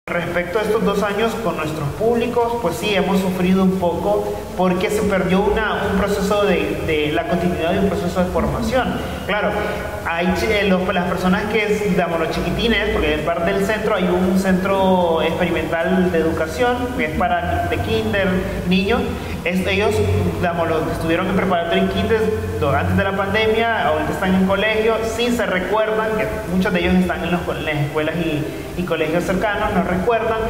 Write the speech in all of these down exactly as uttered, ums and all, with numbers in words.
Respecto a estos dos años con nuestros públicos, pues sí, hemos sufrido un poco porque se perdió una, un proceso de, de la continuidad de un proceso de formación. Claro, hay los, las personas que, digamos, los chiquitines, porque en parte del centro hay un centro experimental de educación que es para de kinder, niños. Es, ellos, digamos, los que estuvieron en preparatoria en kinder antes de la pandemia, ahorita están en colegio, sí se recuerdan, que muchos de ellos están en, los, en las escuelas y, y colegios cercanos, nos recuerdan.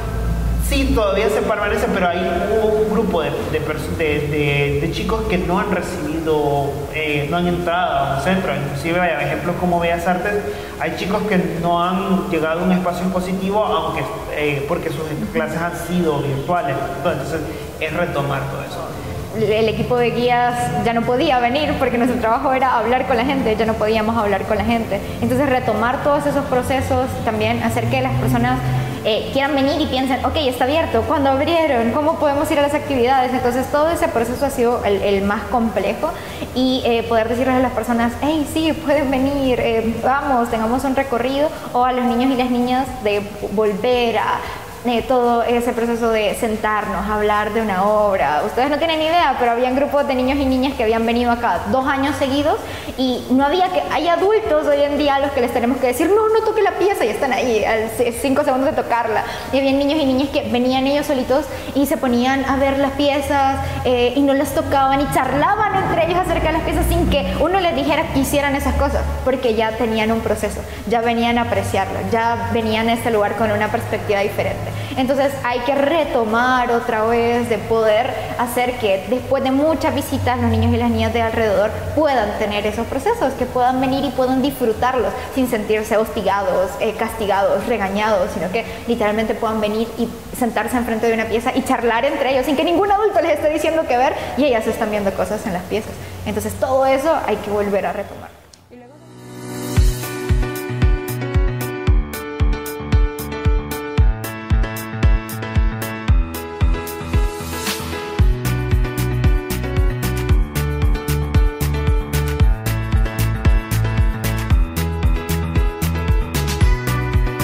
Sí, todavía se permanece, pero hay un grupo de, de, de, de, de chicos que no han recibido, eh, no han entrado a un centro. Inclusive hay ejemplos como Bellas Artes, hay chicos que no han llegado a un espacio positivo, aunque eh, porque sus clases han sido virtuales. Entonces, es retomar todo eso. El equipo de guías ya no podía venir porque nuestro trabajo era hablar con la gente, ya no podíamos hablar con la gente. Entonces, retomar todos esos procesos, también hacer que las personas Eh, quieran venir y piensen, ok, está abierto, ¿cuándo abrieron? ¿Cómo podemos ir a las actividades? Entonces todo ese proceso ha sido el, el más complejo y eh, poder decirles a las personas, hey, sí, pueden venir, eh, vamos, tengamos un recorrido, o a los niños y las niñas de volver a Eh, todo ese proceso de sentarnos, hablar de una obra. Ustedes no tienen idea, pero habían grupos de niños y niñas que habían venido acá dos años seguidos y no había que, hay adultos hoy en día a los que les tenemos que decir, no, no toque la pieza, y están ahí a cinco segundos de tocarla. Y había niños y niñas que venían ellos solitos y se ponían a ver las piezas eh, y no las tocaban y charlaban entre ellos acerca de las piezas sin que uno les dijera que hicieran esas cosas, porque ya tenían un proceso, ya venían a apreciarlo, ya venían a este lugar con una perspectiva diferente. Entonces hay que retomar otra vez de poder hacer que después de muchas visitas los niños y las niñas de alrededor puedan tener esos procesos, que puedan venir y puedan disfrutarlos sin sentirse hostigados, eh, castigados, regañados, sino que literalmente puedan venir y sentarse enfrente de una pieza y charlar entre ellos sin que ningún adulto les esté diciendo qué ver, y ellas están viendo cosas en las piezas. Entonces todo eso hay que volver a retomar.